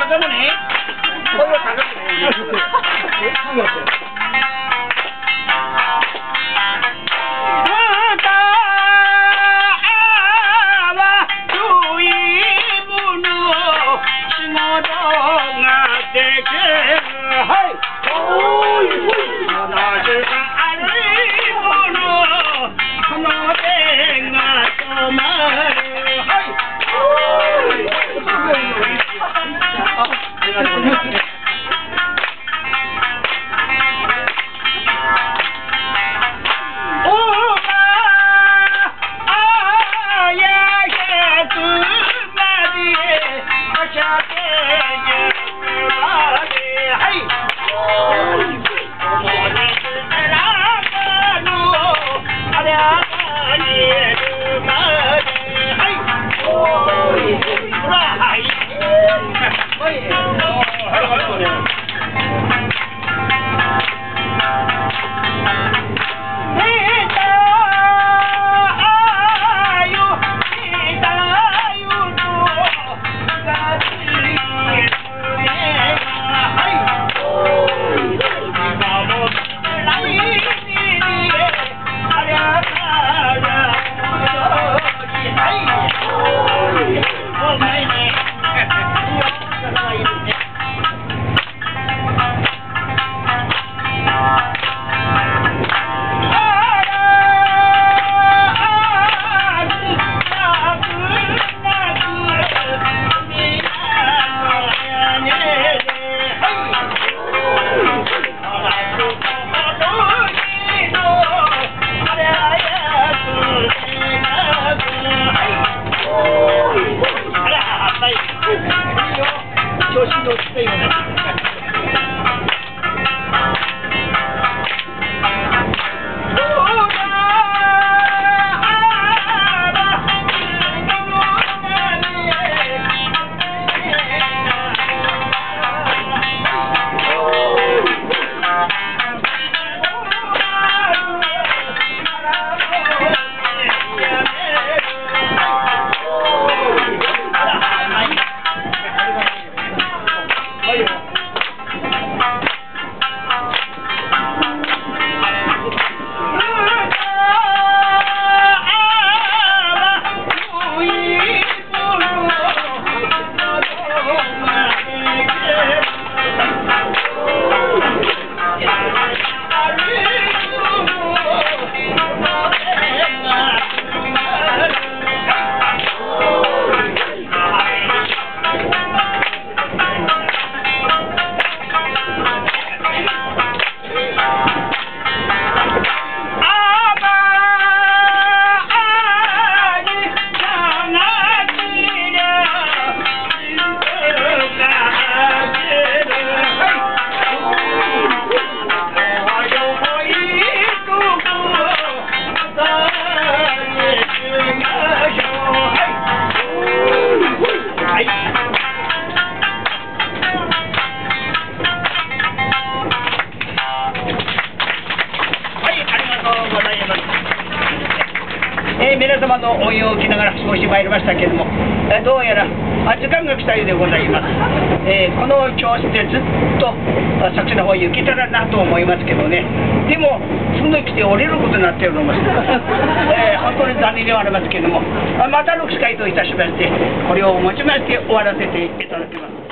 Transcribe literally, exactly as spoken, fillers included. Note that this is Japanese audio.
高むね。声を高くね。 皆様の応援を受けながら過ごしてまいりましたけれども、えどうやら時間が来たようでございます。えー、この教室でずっと作詞の方行けたらなと思いますけどね、でもすぐ来て降りることになっております、えー、本当に残念ではありますけれども、またの機会といたしましてこれをもちまして終わらせていただきます。